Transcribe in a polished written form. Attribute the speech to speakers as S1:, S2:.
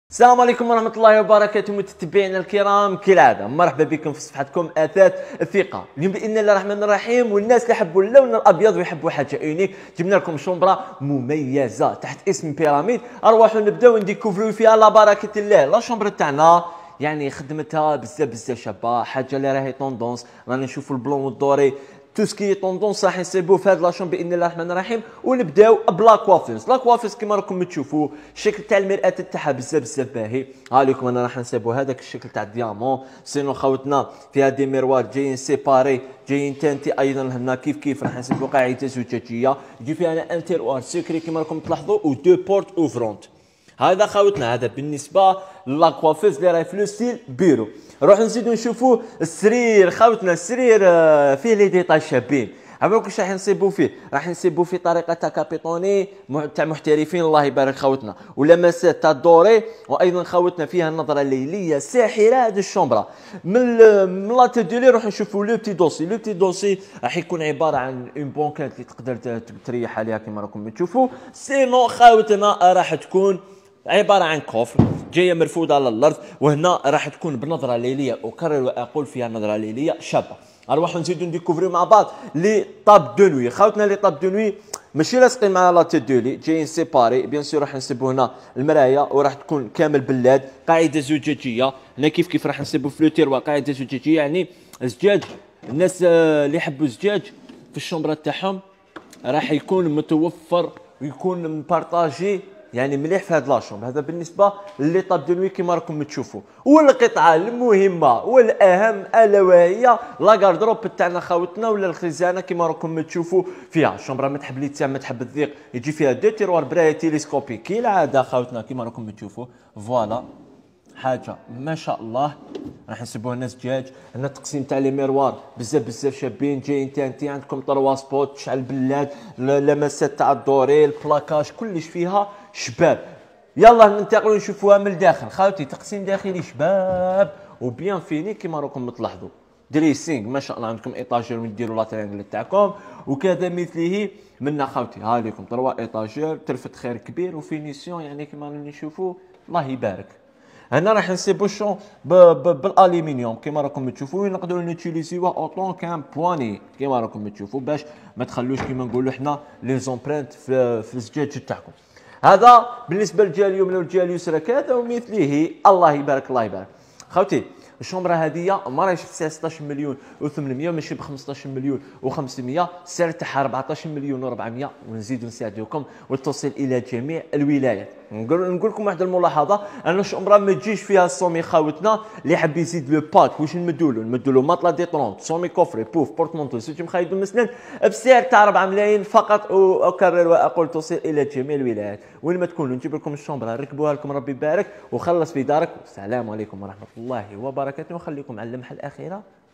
S1: السلام عليكم ورحمة الله وبركاته متتبعينا الكرام، كالعادة مرحبا بكم في صفحتكم أثاث الثقة. اليوم بإذن الله الرحمن الرحيم، والناس اللي يحبوا اللون الأبيض ويحبوا حاجة أونيك جبنا لكم شومبرا مميزة تحت اسم بيراميد. أرواحوا نبداو نديكوفريو فيها على بركة الله. لا شومبرا تاعنا يعني خدمتها بزاف شابة، حاجة اللي راهي طوندونس، رانا نشوفوا البلون والدوري تو سكي طوندونس راح نسيبوه في هذا لاشون باذن الله الرحمن الرحيم. ونبداو بلا كوافيرز. لا كوافيرز كيما راكم تشوفوا الشكل تاع المرآة تاعها بزاف باهي. ها لكم انا راح نسيبو هذاك الشكل تاع الديامون. سينو خوتنا فيها دي ميروار جايين سيباري، جايين تانتي ايضا هنا كيف راح نسيبو قاعده زجاجيه، يجي فيها انتيروار سكري كيما راكم تلاحظوا و دو بورت او فرونت. هذا خوتنا هذا بالنسبه لاكوافيز اللي راهي في لو ستيل بيرو. نروح نزيدو نشوفوا السرير خوتنا. السرير فيه لي ديتاي شابين. عمركم واش راح نصيبوا فيه؟ راح نصيبوا فيه طريقه تاع كابيتوني تاع محترفين الله يبارك خوتنا، ولمسات تاع دوري، وايضا خوتنا فيها النظره الليليه ساحره. هذه الشومبرا من لا تدولي نروح نشوفوا لو بتي دوسي. لو بتي دوسي راح يكون عباره عن اون بونكات اللي تقدر تريح عليها كما راكم تشوفوا. سينو خوتنا راح تكون عباره عن كوفر جايه مرفوضه على الارض، وهنا راح تكون بنظره ليليه، اكرر واقول فيها نظره ليليه شابه. نروحوا نزيدو نديكوفريو مع بعض لي طاب دو نوي. خوتنا لي طاب دو نوي ماشي لاصقين مع لا تيت دولي، جايين سيباري بيان سور. راح نسيبو هنا المرايه وراح تكون كامل بلاد، قاعده زجاجيه. هنا كيف راح نسيبو فلوتير وقاعده زجاجيه، يعني زجاج. الناس اللي يحبوا زجاج في الشومبرا تاعهم راح يكون متوفر ويكون مبارطاجي، يعني مليح في هذا لاشومب. هذا بالنسبه للي طاب دو نوي كيما راكم تشوفوا. والقطعه المهمه والاهم الا وهي لا كاردروب تاعنا خوتنا، ولا الخزانه كيما راكم تشوفوا فيها. الشومبرا ما تحب ليتيام ما تحب الضيق، يجي فيها دو تيروار برايه تيليسكوبي كالعاده خوتنا كيما راكم تشوفوا. فوالا حاجه ما شاء الله. راح نسيبوه هنا زجاج. هنا التقسيم تاع لي ميروار بزاف شابين، جايين تانتي عندكم 3 سبوت تشعل بلاد، لمسات تاع الدوري، البلاكاج كلش فيها شباب. يلا ننتقلوا نشوفوها من الداخل خاوتي. تقسيم داخلي شباب وبيان فيني كيما راكم تلاحظوا. دريسينغ ما شاء الله، عندكم ايطاجير وين ديروا لا ترينغل تاعكم، وكذا مثله منا خاوتي. ها لكم 3 ايطاجير، تلفت خير كبير وفينيسيون يعني كيما راني نشوفوا الله يبارك. هنا راح نسيبو الشون بالالومنيوم كيما راكم تشوفوا، نقدروا نوتيليزيوها اوطون كان بواني كيما راكم تشوفوا، باش ما تخلوش كيما نقولوا حنا لي زومبرانت في الزجاج تاعكم. هذا بالنسبه للجهه اليمنى والجهه اليسرى كذا ومثله. الله يبارك الله يبارك خوتي. الشومبرا هذه ما راهيش في 16 مليون و800، ماشي ب 15 مليون و500، السعر تاعها 14 مليون و400. ونزيدوا نساعدوكم وتصل الى جميع الولايات. نقول لكم واحد الملاحظه، ان الشومبرا ما تجيش فيها الصومي خوتنا. اللي حاب يزيد لو باك واش نمدوا له ماطلا دي 30 صومي كوفري بوف بورتمونتو سيتي مخايدو مسنن بسعر تاع 4 ملايين فقط. واكرر واقول تصل الى جميع الولايات. وين ما تكونوا نجيب لكم الشومبرا ركبوها لكم ربي يبارك وخلص في دارك. السلام عليكم ورحمه الله وبركاته، وخليكم على اللمحه الاخيره.